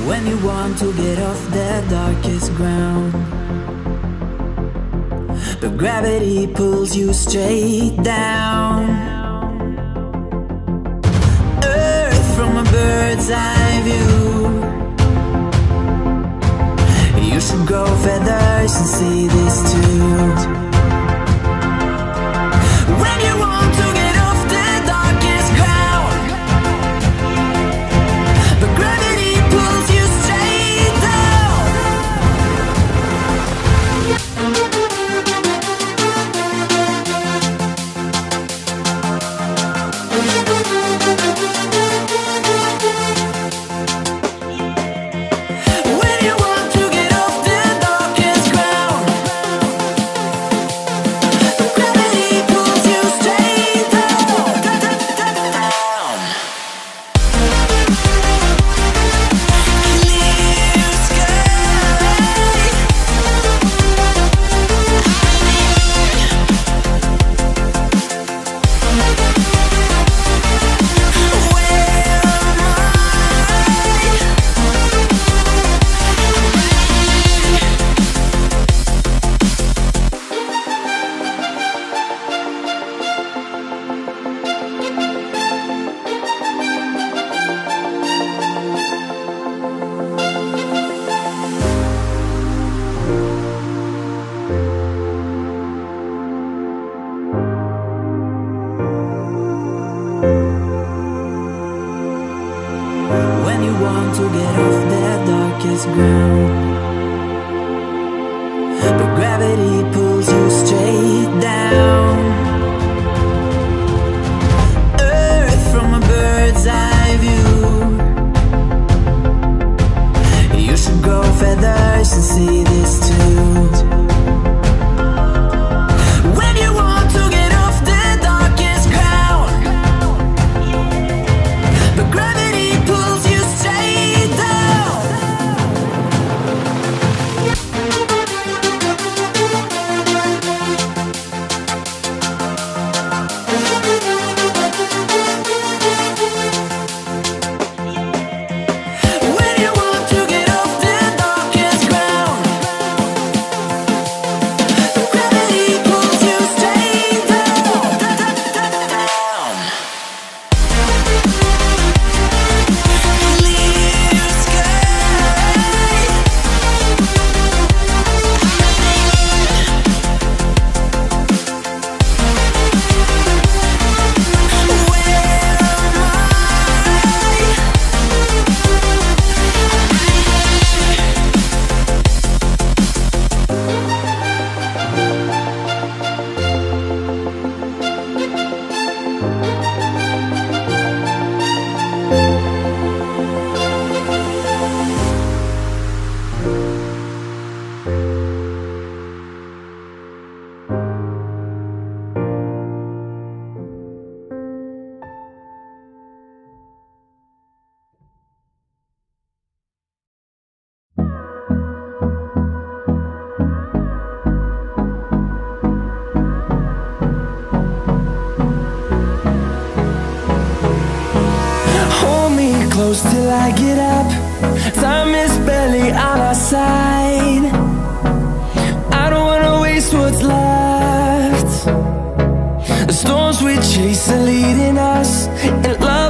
When you want to get off the darkest ground, but gravity pulls you straight down. Earth from a bird's eye view. You should grow feathers and see this too. When you want to get off the darkest ground, but gravity pulls you straight down. When you want to get off the darkest ground, but gravity pulls you straight down. Clear sky. When you want to get off the darkest ground, but gravity pulls you straight down. Earth from a bird's eye view. You should grow feathers and see this too. When you want to get off the darkest ground, but gravity pulls you straight down. When you want to get off the darkest ground, but gravity pulls you straight down. Clear sky. Hold me close till I get up. Time is barely on our side. I don't wanna waste what's left. The storms we chase are leading us, and love